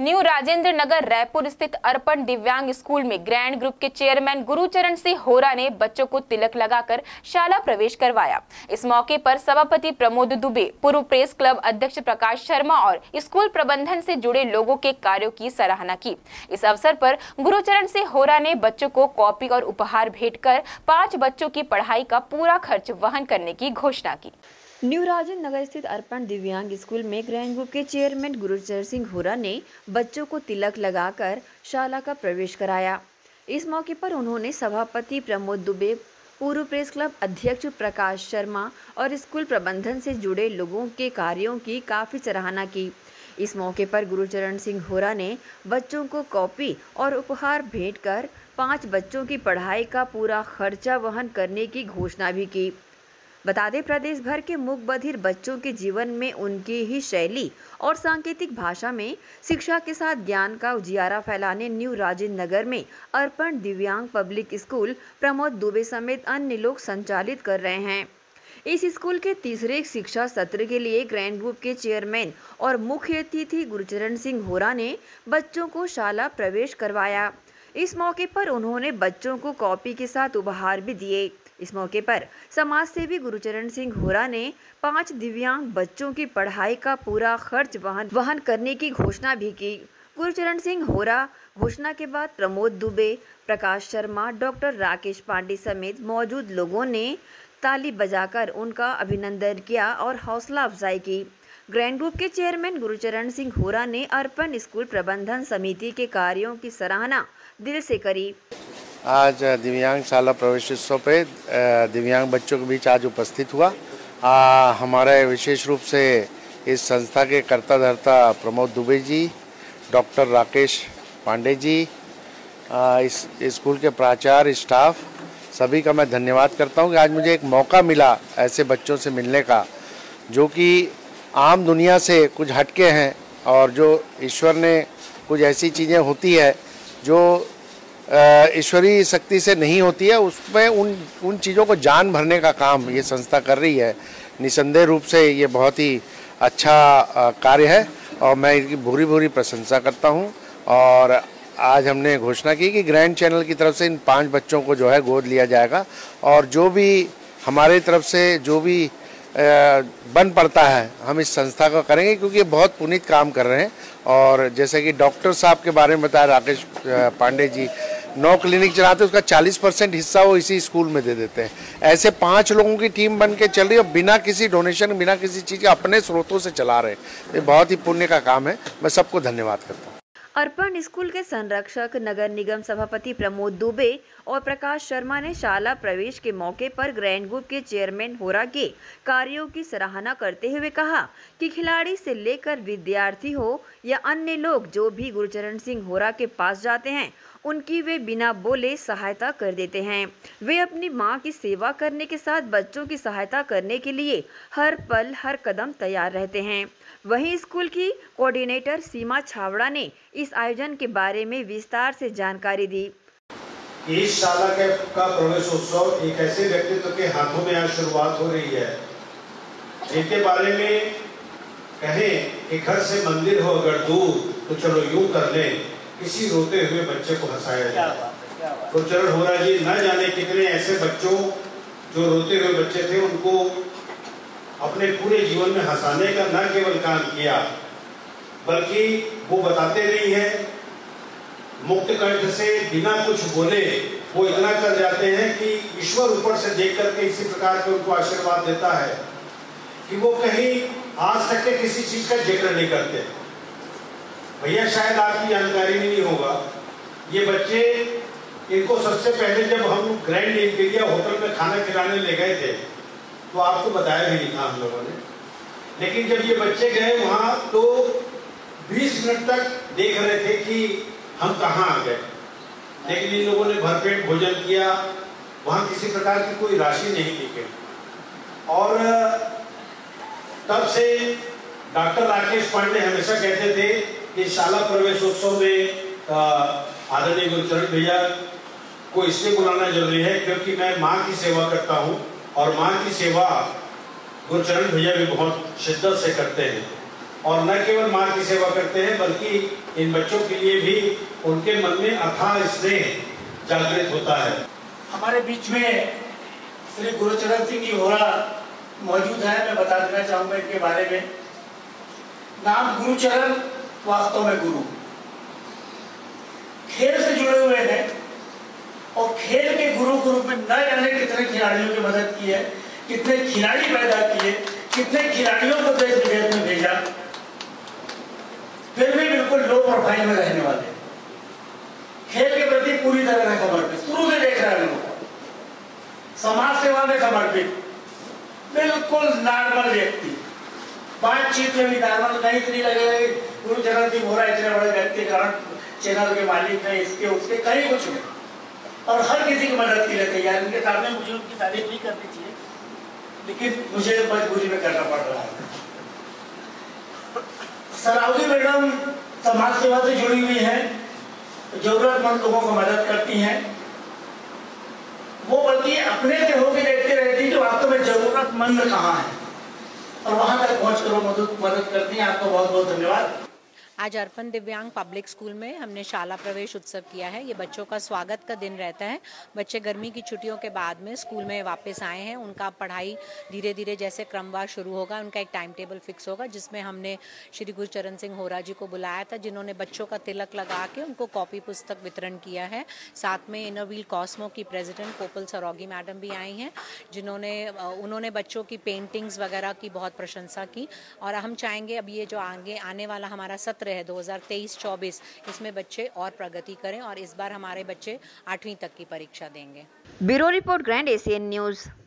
New Rajendra Nagar Raipur स्थित अर्पण Divyang school में grand group के चेयरमैन गुरुचरण सिंह होरा ने बच्चों को तिलक लगाकर शाला प्रवेश करवाया। इस मौके पर सभापति प्रमोद दुबे, पूर्व प्रेस क्लब अध्यक्ष प्रकाश शर्मा और स्कूल प्रबंधन से जुड़े लोगों के कार्यों की सराहना की। इस अवसर पर गुरुचरण सिंह होरा ने बच्चों को कॉपी और उपहार भेंट कर 5 बच्चों की पढ़ाई का पूरा खर्च वहन करने की घोषणा की। न्यू राजेंद्र नगर स्थित अर्पण दिव्यांग स्कूल में ग्रैंड ग्रुप के चेयरमैन गुरुचरण सिंह होरा ने बच्चों को तिलक लगाकर शाला का प्रवेश कराया। इस मौके पर उन्होंने सभापति प्रमोद दुबे, पूर्व प्रेस क्लब अध्यक्ष प्रकाश शर्मा और स्कूल प्रबंधन से जुड़े लोगों के कार्यों की काफ़ी सराहना की। इस मौके पर गुरुचरण सिंह होरा ने बच्चों को कॉपी और उपहार भेंट कर 5 बच्चों की पढ़ाई का पूरा खर्चा वहन करने की घोषणा भी की। बता दें, प्रदेश भर के मूक बधिर बच्चों के जीवन में उनकी ही शैली और सांकेतिक भाषा में शिक्षा के साथ ज्ञान का उजियारा फैलाने न्यू राजेंद्र नगर में अर्पण दिव्यांग पब्लिक स्कूल प्रमोद दुबे समेत अन्य लोग संचालित कर रहे हैं। इस स्कूल के तीसरे शिक्षा सत्र के लिए ग्रैंड ग्रुप के चेयरमैन और मुख्य अतिथि गुरुचरण सिंह होरा ने बच्चों को शाला प्रवेश करवाया। इस मौके पर उन्होंने बच्चों को कॉपी के साथ उपहार भी दिए। इस मौके पर समाज सेवी गुरुचरण सिंह होरा ने 5 दिव्यांग बच्चों की पढ़ाई का पूरा खर्च वहन करने की घोषणा भी की। गुरुचरण सिंह होरा घोषणा के बाद प्रमोद दुबे, प्रकाश शर्मा, डॉक्टर राकेश पांडे समेत मौजूद लोगों ने ताली बजाकर उनका अभिनंदन किया और हौसला अफजाई की। ग्रैंड ग्रुप के चेयरमैन गुरुचरण सिंह होरा ने अर्पण स्कूल प्रबंधन समिति के कार्यों की सराहना दिल से करी। आज दिव्यांग शाला प्रवेशोत्सव पे दिव्यांग बच्चों के बीच आज उपस्थित हुआ। हमारे विशेष रूप से इस संस्था के कर्ता धर्ता प्रमोद दुबे जी, डॉक्टर राकेश पांडे जी, इस स्कूल के प्राचार्य, स्टाफ, सभी का मैं धन्यवाद करता हूँ कि आज मुझे एक मौका मिला ऐसे बच्चों से मिलने का जो कि आम दुनिया से कुछ हटके हैं और जो ईश्वर ने कुछ ऐसी चीज़ें होती है जो ईश्वरीय शक्ति से नहीं होती है, उसमें उन चीज़ों को जान भरने का काम ये संस्था कर रही है। निसंदेह रूप से ये बहुत ही अच्छा कार्य है और मैं इनकी भूरी भूरी प्रशंसा करता हूँ। और आज हमने घोषणा की कि ग्रैंड चैनल की तरफ से इन 5 बच्चों को जो है गोद लिया जाएगा और जो भी हमारे तरफ से जो भी बन पड़ता है हम इस संस्था को करेंगे, क्योंकि ये बहुत पुनीत काम कर रहे हैं। और जैसे कि डॉक्टर साहब के बारे में बताया राकेश पांडे जी, 9 क्लिनिक चलाते हैं, उसका 40% हिस्सा वो इसी स्कूल में दे देते हैं। ऐसे 5 लोगों की टीम बन के चल रही है और बिना किसी डोनेशन, बिना किसी चीज़ के अपने स्रोतों से चला रहे हैं। ये बहुत ही पुण्य का काम है। मैं सबको धन्यवाद करता हूँ। अर्पण स्कूल के संरक्षक नगर निगम सभापति प्रमोद दुबे और प्रकाश शर्मा ने शाला प्रवेश के मौके पर ग्रैंड ग्रुप के चेयरमैन होरा के कार्यों की सराहना करते हुए कहा कि खिलाड़ी से लेकर विद्यार्थी हो या अन्य लोग जो भी गुरुचरण सिंह होरा के पास जाते हैं उनकी वे बिना बोले सहायता कर देते हैं। वे अपनी मां की सेवा करने के साथ बच्चों की सहायता करने के लिए हर पल हर कदम तैयार रहते हैं। वहीं स्कूल की कोऑर्डिनेटर सीमा छावड़ा ने इस आयोजन के बारे में विस्तार से जानकारी दी। इस शाला का प्रवेशोत्सव एक ऐसे व्यक्तित्व के हाथों में आज शुरुआत हो रही है जिनके बारे में कहें कि घर से मंदिर हो अगर दूर तो चलो यूं कर लें, किसी रोते हुए बच्चे को हंसाया जाए। गुरुचरण होरा जी न जाने कितने ऐसे बच्चों जो रोते हुए बच्चे थे उनको अपने पूरे जीवन में हंसाने का न केवल काम किया बल्कि वो बताते नहीं है, मुक्त कंठ से बिना कुछ बोले वो इतना कर जाते हैं कि ईश्वर ऊपर से देख करके इसी प्रकार के उनको आशीर्वाद देता है कि वो कहीं आज तक के किसी चीज का जिक्र नहीं करते। भैया शायद आपकी जानकारी नहीं होगा, ये बच्चे इनको सबसे पहले जब हम ग्रैंड इंपीरियल होटल में खाना खिलाने ले गए थे तो आपको बताया भी नहीं था हम लोगों ने, लेकिन जब ये बच्चे गए वहां तो 20 मिनट तक देख रहे थे कि हम कहाँ आ गए, लेकिन इन लोगों ने भरपेट भोजन किया, वहां किसी प्रकार की कोई राशि नहीं दी गई। और तब से डॉक्टर राकेश पांडे हमेशा कहते थे कि शाला प्रवेशोत्सव में आदरणीय गुरुचरण भैया को इसलिए बुलाना जरूरी है क्योंकि मैं माँ की सेवा करता हूँ और माँ की सेवा गुरुचरण भैया भी बहुत शिद्दत से करते हैं। और न केवल माँ की सेवा करते हैं बल्कि इन बच्चों के लिए भी उनके मन में अथाह स्नेह जागृत होता है। हमारे बीच में श्री गुरुचरण सिंह जी होरा मौजूद है। मैं बता देना चाहूंगा इनके बारे में। नाम गुरुचरण, वास्तव में गुरु। खेल से जुड़े हुए हैं और खेल के गुरु के रूप में न जाने कितने खिलाड़ियों की मदद की है, कितने खिलाड़ी पैदा किए, कितने खिलाड़ियों को देश विदेश में भेजा, फिर भी बिल्कुल लो प्रोफाइल में रहने वाले, खेल के प्रति पूरी तरह से समर्पित, शुरू से देख रहे हैं लोगों को, समाज सेवा में समर्पित, बिल्कुल नॉर्मल व्यक्ति, बातचीत में भी नॉर्मल, नहीं तो नहीं लगेगा गुरुचरण सिंह होरा इतने बड़े व्यक्ति कारण चैनल के मालिक ने इसके उसके कहीं कुछ नहीं, और हर किसी की मदद के लिए तैयार। इनके सामने मुझे उनकी तारीफ नहीं करनी चाहिए, लेकिन मुझे मजबूरी में करना पड़ रहा है। सरावगी मैडम समाज सेवा से जुड़ी हुई है, जरूरतमंद लोगों को मदद करती हैं। वो बल्कि अपने से होकर देखते रहती कि वास्तव में जरूरतमंद कहाँ है, और वहां तक पहुंच कर वो मदद करती हैं। आपको बहुत बहुत धन्यवाद। आज अर्पण दिव्यांग पब्लिक स्कूल में हमने शाला प्रवेश उत्सव किया है। ये बच्चों का स्वागत का दिन रहता है। बच्चे गर्मी की छुट्टियों के बाद में स्कूल में वापस आए हैं। उनका पढ़ाई धीरे धीरे जैसे क्रमवार शुरू होगा, उनका एक टाइम टेबल फिक्स होगा, जिसमें हमने श्री गुरुचरण सिंह होरा जी को बुलाया था, जिन्होंने बच्चों का तिलक लगा के उनको कॉपी पुस्तक वितरण किया है। साथ में इनर व्हील कॉस्मो की प्रेसिडेंट कोपल सरोगी मैडम भी आई हैं, उन्होंने बच्चों की पेंटिंग्स वगैरह की बहुत प्रशंसा की। और हम चाहेंगे अब ये जो आगे आने वाला हमारा सत्र है 2023-24, इसमें बच्चे और प्रगति करें, और इस बार हमारे बच्चे 8वीं तक की परीक्षा देंगे। Bureau report, Grand Asian news.